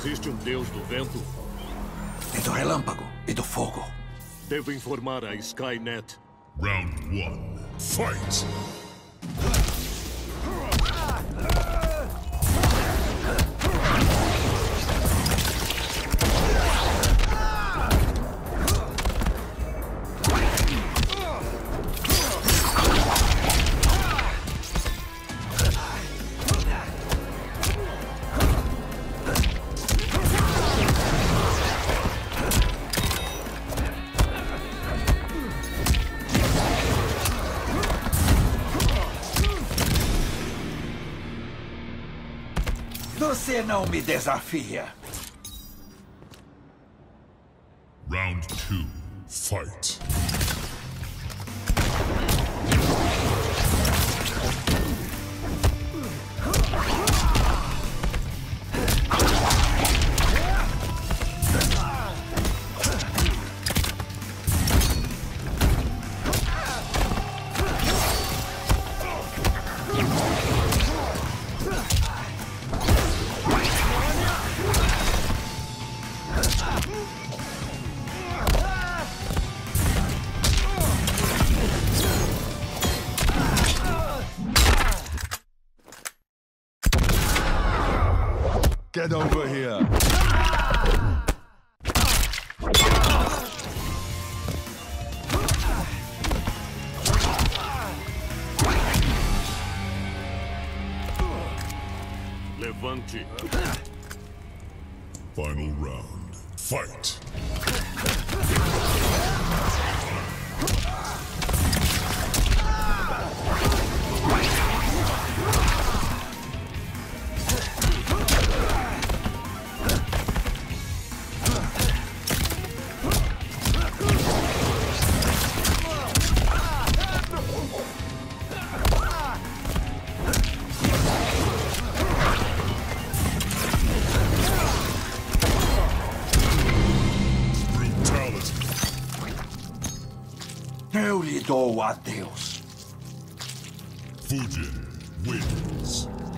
Existe um deus do vento? E do relâmpago e do fogo. Devo informar a Skynet. Round 1. Fight! Você não me desafia. Round 2. Fight! Get over here. Levante. Final round. Fight! Eu lhe dou adeus. Fujin wins.